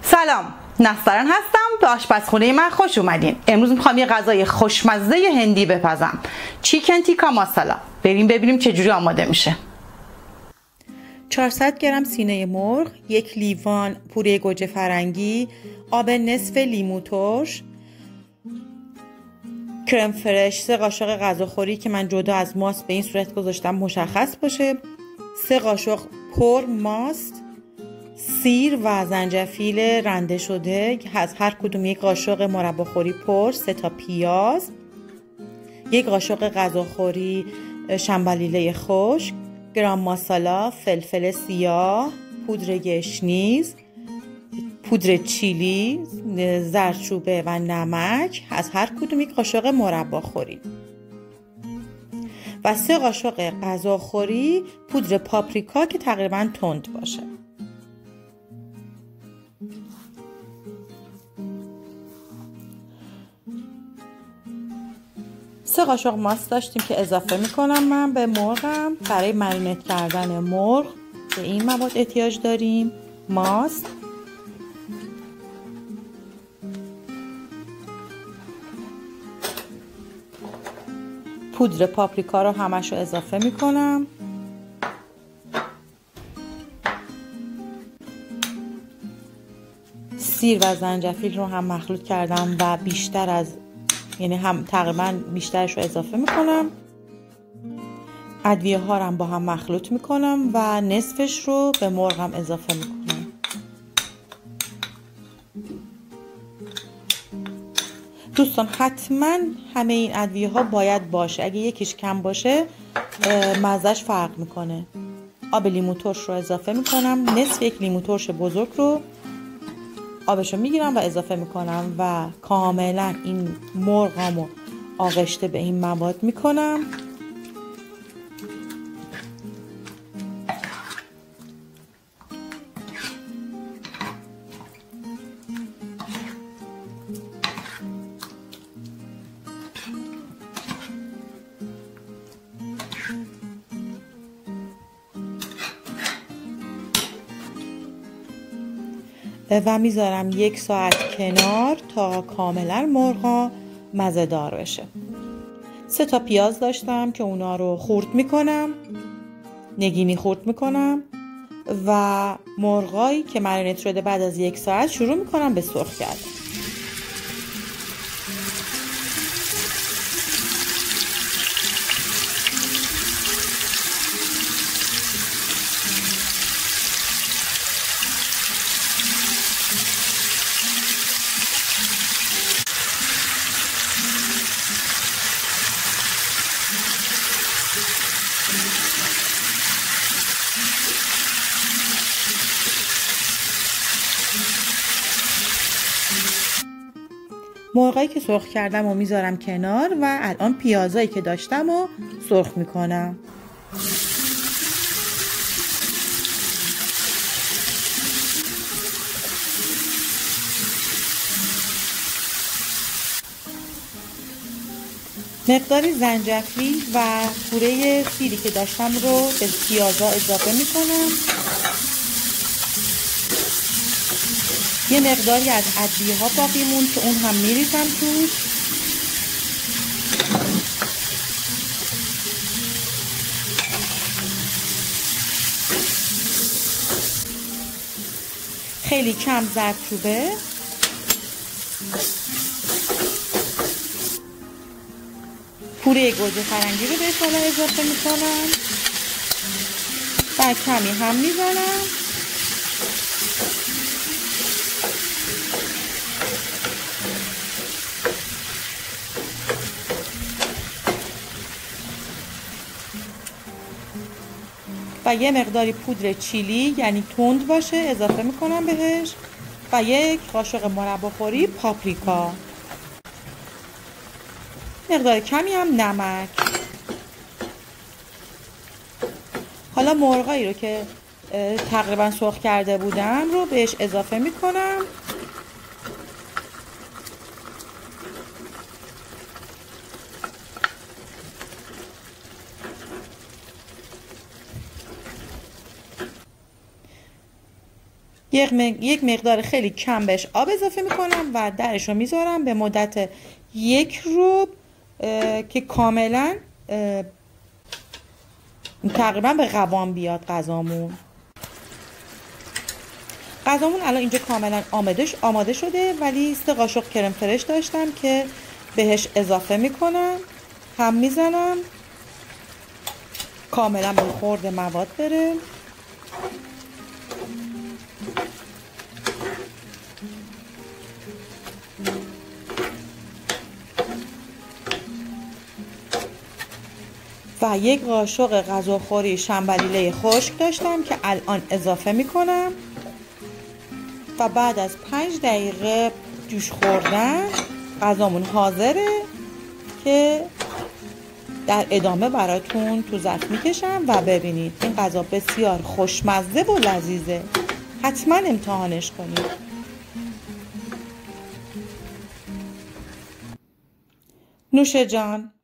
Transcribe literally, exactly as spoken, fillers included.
سلام، نسترن هستم. به آشپزخونه من خوش اومدین. امروز میخوام یه غذای خوشمزه هندی بپزم. چیکن تیکا ماسالا. بریم ببینیم چجوری آماده میشه. چهارصد گرم سینه مرغ، یک لیوان پوره گوجه فرنگی، آب نصف لیمو ترش، کرم فرش، سه قاشق غذاخوری که من جدا از ماست به این صورت گذاشتم مشخص باشه، سه قاشق پر ماست، سیر و زنجفیل رنده شده از هر کدوم یک قاشق مرباخوری پر، سه تا پیاز، یک قاشق غذاخوری شنبلیله خشک، گرام ماسالا، فلفل سیاه، پودر گشنیز، پودر چیلی، زردچوبه و نمک از هر کدوم یک قاشق مرباخوری و سه قاشق غذاخوری پودر پاپریکا که تقریبا تند باشه. سه قاشق ماست داشتیم که اضافه میکنم من به مرغم. برای مرینت کردن مرغ به این مواد احتیاج داریم: ماست، پودر پاپریکا رو همش رو اضافه میکنم، سیر و زنجفیل رو هم مخلوط کردم و بیشتر از یعنی هم تقریبا بیشترش رو اضافه میکنم. ادویه ها رو هم با هم مخلوط میکنم و نصفش رو به مرغم اضافه میکنم. دوستان حتما همه این ادویه ها باید باشه، اگه یکیش کم باشه مزهش فرق میکنه. آب لیمو ترش رو اضافه میکنم، نصف یک لیمو ترش بزرگ رو آبشو میگیرم و اضافه میکنم و کاملا این مرغامو آغشته به این مواد میکنم. و میذارم یک ساعت کنار تا کاملا مرغا مزه دار بشه. سه تا پیاز داشتم که اونا رو خورد میکنم، نگینی خورد میکنم و مرغایی که مرینت شده بعد از یک ساعت شروع میکنم به سرخ کردن. مرغایی که سرخ کردم و میذارم کنار و الان پیازایی که داشتم و سرخ میکنم. مقداری زنجفیل و پوره سیری که داشتم رو به پیازا اضافه میکنم. یه مقداری از ادویه ها باقی موند که اون هم میریزم توش. خیلی کم زردچوبه، پوره گوجه فرنگی رو بهش حالا اضافه میکنم و کمی هم میزنم. و یه مقداری پودر چیلی یعنی تند باشه اضافه میکنم بهش و یک قاشق مرباخوری پاپریکا، مقدار کمی هم نمک. حالا مرغایی رو که تقریبا سرخ کرده بودم رو بهش اضافه میکنم یک مقدار خیلی کم بهش آب اضافه میکنم و درش رو میذارم به مدت یک روب که کاملا تقریبا به قوام بیاد غذامون. غذامون الان اینجا کاملا آماده آماده شده، ولی سه قاشق کرم فرش داشتم که بهش اضافه میکنم، هم میزنم کاملا به خورد مواد بره. و یک قاشق غذاخوری شنبلیله خشک داشتم که الان اضافه میکنم و بعد از پنج دقیقه جوش خوردن غذامون حاضره که در ادامه براتون تو ظرف میکشم و ببینید این غذا بسیار خوشمزه و لذیذه. حتما امتحانش کنید. نوش جان.